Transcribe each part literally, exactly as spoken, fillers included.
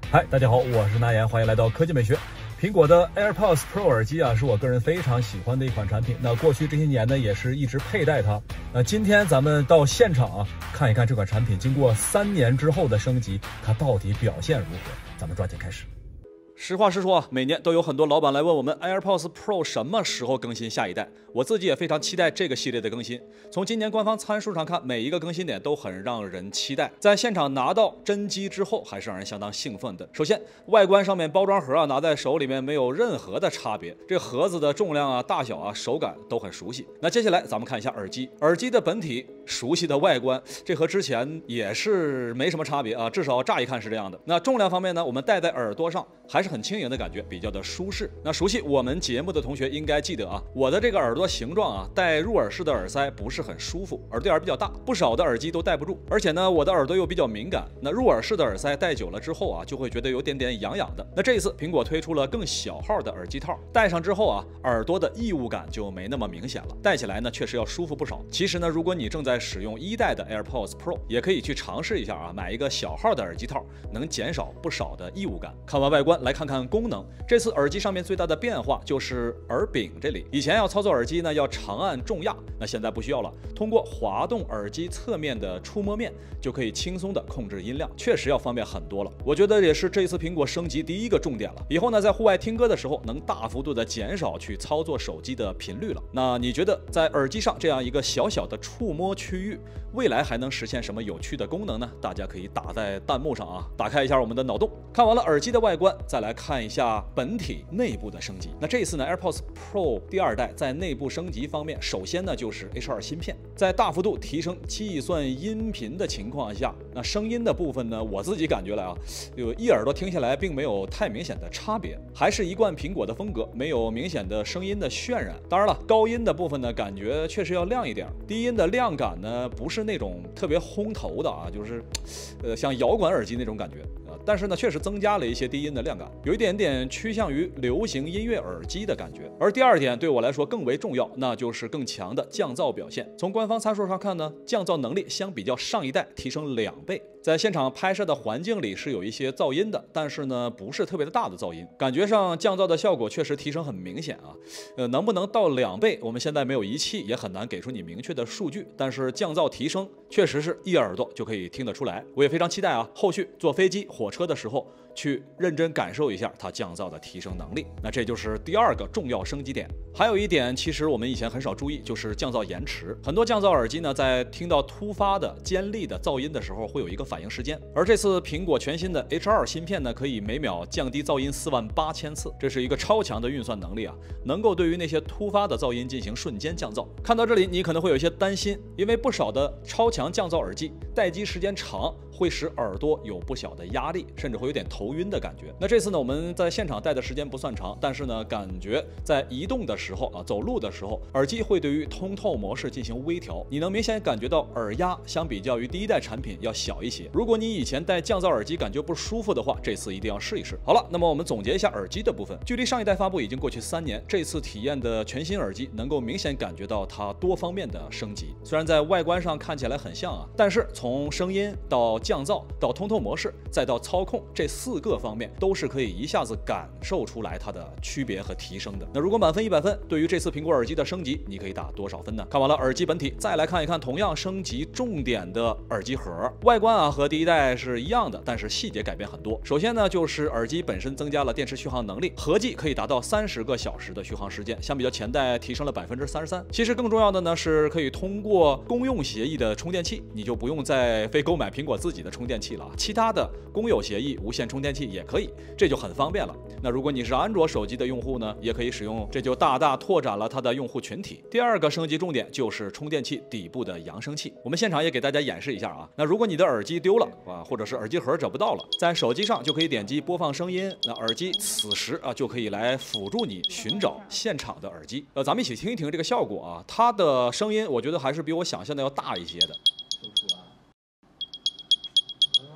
嗨，大家好，我是南岩，欢迎来到科技美学。苹果的 AirPods Pro 耳机啊，是我个人非常喜欢的一款产品。那过去这些年呢，也是一直佩戴它。那今天咱们到现场啊，看一看这款产品经过三年之后的升级，它到底表现如何？咱们抓紧开始。实话实说啊，每年都有很多老板来问我们 AirPods Pro 什么时候更新下一代。我自己也非常期待这个系列的更新。从今年官方参数上看，每一个更新点都很让人期待。在现场拿到真机之后，还是让人相当兴奋的。首先，外观上面包装盒啊，拿在手里面没有任何的差别，这盒子的重量啊、大小啊、手感都很熟悉。那接下来咱们看一下耳机，耳机的本体熟悉的外观，这和之前也是没什么差别啊，至少乍一看是这样的。那重量方面呢，我们戴在耳朵上还是很轻盈的感觉，比较的舒适。那熟悉我们节目的同学应该记得啊，我的这个耳朵形状啊，戴入耳式的耳塞不是很舒服，耳对眼比较大，不少的耳机都戴不住。而且呢，我的耳朵又比较敏感，那入耳式的耳塞戴久了之后啊，就会觉得有点点痒痒的。那这一次苹果推出了更小号的耳机套，戴上之后啊，耳朵的异物感就没那么明显了，戴起来呢确实要舒服不少。其实呢，如果你正在使用一代的 AirPods Pro， 也可以去尝试一下啊，买一个小号的耳机套，能减少不少的异物感。看完外观，来看看功能。这次耳机上面最大的变化就是耳柄这里，以前要操作耳机呢要长按重压，那现在不需要了，通过滑动耳机侧面的触摸面就可以轻松的控制音量，确实要方便很多了。我觉得也是这次苹果升级第一个重点了。以后呢，在户外听歌的时候，能大幅度的减少去操作手机的频率了。那你觉得在耳机上这样一个小小的触摸区域，未来还能实现什么有趣的功能呢？大家可以打在弹幕上啊，打开一下我们的脑洞。看完了耳机的外观，再来看一下本体内部的升级。那这一次呢 AirPods Pro 第二代在内部升级方面，首先呢就是 H 二 芯片，在大幅度提升计算音频的情况下，那声音的部分呢，我自己感觉来啊，有一耳朵听下来并没有太明显的差别，还是一贯苹果的风格，没有明显的声音的渲染。当然了，高音的部分呢，感觉确实要亮一点，低音的亮感呢，不是那种特别轰头的啊，就是呃像摇滚耳机那种感觉啊，但是呢，确实增加了一些低音的亮感，有一点点趋向于流行音乐耳机的感觉。而第二点对我来说更为重要，那就是更强的降噪表现。从官方参数上看呢，降噪能力相比较上一代提升两倍。在现场拍摄的环境里是有一些噪音的，但是呢不是特别的大的噪音，感觉上降噪的效果确实提升很明显啊。呃，能不能到两倍，我们现在没有仪器，也很难给出你明确的数据。但是降噪提升确实是一耳朵就可以听得出来。我也非常期待啊，后续坐飞机、火车的时候去认真感受一下它降噪的提升能力。那这就是第二个重要升级点。还有一点，其实我们以前很少注意，就是降噪延迟。很多降噪耳机呢，在听到突发的尖利的噪音的时候，会有一个反应时间。而这次苹果全新的 H 二 芯片呢，可以每秒降低噪音四万八千次，这是一个超强的运算能力啊，能够对于那些突发的噪音进行瞬间降噪。看到这里，你可能会有一些担心，因为不少的超强降噪耳机待机时间长，会使耳朵有不小的压力，甚至会有点头晕的感觉。那这次呢，我们在现场戴的时间不算长，但是呢，感觉在移动的时候啊，走路的时候，耳机会对于通透模式进行微调，你能明显感觉到耳压相比较于第一代产品要小一些。如果你以前戴降噪耳机感觉不舒服的话，这次一定要试一试。好了，那么我们总结一下耳机的部分。距离上一代发布已经过去三年，这次体验的全新耳机能够明显感觉到它多方面的升级。虽然在外观上看起来很像啊，但是从声音到降噪到通透模式再到操控，这四个方面都是可以一下子感受出来它的区别和提升的。那如果满分一百分，对于这次苹果耳机的升级，你可以打多少分呢？看完了耳机本体，再来看一看同样升级重点的耳机盒。外观啊和第一代是一样的，但是细节改变很多。首先呢，就是耳机本身增加了电池续航能力，合计可以达到三十个小时的续航时间，相比较前代提升了百分之三十三。其实更重要的呢，是可以通过公用协议的充电器，你就不用再非购买苹果自己的充电器了，其他的公有协议无线充电器也可以，这就很方便了。那如果你是安卓手机的用户呢，也可以使用，这就大大拓展了它的用户群体。第二个升级重点就是充电器底部的扬声器，我们现场也给大家演示一下啊。那如果你的耳机丢了啊，或者是耳机盒找不到了，在手机上就可以点击播放声音，那耳机此时啊就可以来辅助你寻找现场的耳机。呃，咱们一起听一听这个效果啊，它的声音我觉得还是比我想象的要大一些的。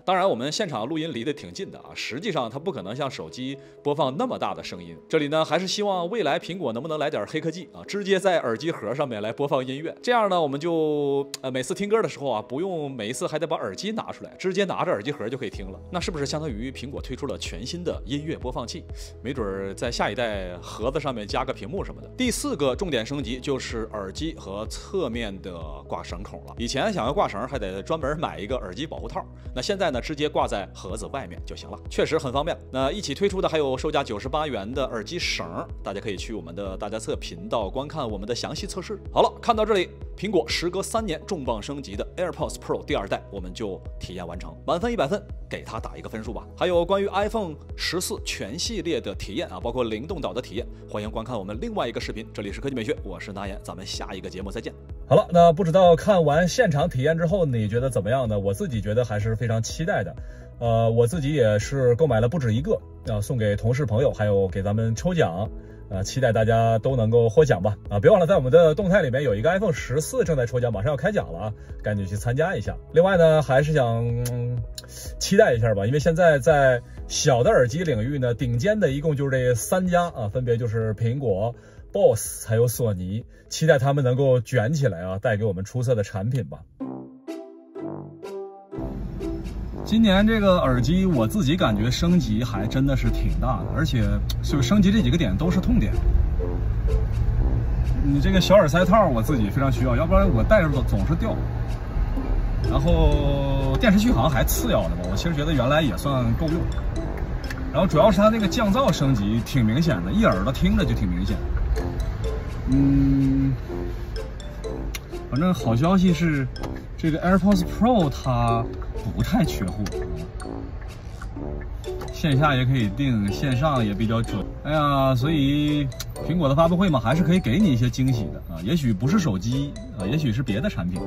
当然，我们现场录音离得挺近的啊，实际上它不可能像手机播放那么大的声音。这里呢，还是希望未来苹果能不能来点黑科技啊，直接在耳机盒上面来播放音乐。这样呢，我们就呃每次听歌的时候啊，不用每一次还得把耳机拿出来，直接拿着耳机盒就可以听了。那是不是相当于苹果推出了全新的音乐播放器？没准在下一代盒子上面加个屏幕什么的。第四个重点升级就是耳机和侧面的挂绳孔了。以前想要挂绳还得专门买一个耳机保护套，那现在呢直接挂在盒子外面就行了，确实很方便。那一起推出的还有售价九十八元的耳机绳，大家可以去我们的大家测频道观看我们的详细测试。好了，看到这里，苹果时隔三年重磅升级的 AirPods Pro 第二代我们就体验完成，满分一百分，给它打一个分数吧。还有关于 iPhone 十四全系列的体验啊，包括灵动岛的体验，欢迎观看我们另外一个视频。这里是科技美学，我是拿言，咱们下一个节目再见。 好了，那不知道看完现场体验之后你觉得怎么样呢？我自己觉得还是非常期待的。呃，我自己也是购买了不止一个啊，送给同事朋友，还有给咱们抽奖。啊，期待大家都能够获奖吧！啊，别忘了在我们的动态里面有一个 iPhone 十四正在抽奖，马上要开奖了啊，赶紧去参加一下。另外呢，还是想、嗯、期待一下吧，因为现在在小的耳机领域呢，顶尖的一共就是这三家啊，分别就是苹果、B O S S 还有索尼，期待他们能够卷起来啊，带给我们出色的产品吧。今年这个耳机我自己感觉升级还真的是挺大的，而且就升级这几个点都是痛点。你这个小耳塞套我自己非常需要，要不然我戴着总总是掉。然后电池续航还次要的吧，我其实觉得原来也算够用。然后主要是它那个降噪升级挺明显的，一耳朵听着就挺明显。嗯，反正好消息是，这个 AirPods Pro 它不太缺货，线下也可以订，线上也比较准。哎呀，所以苹果的发布会嘛，还是可以给你一些惊喜的啊，也许不是手机啊，也许是别的产品。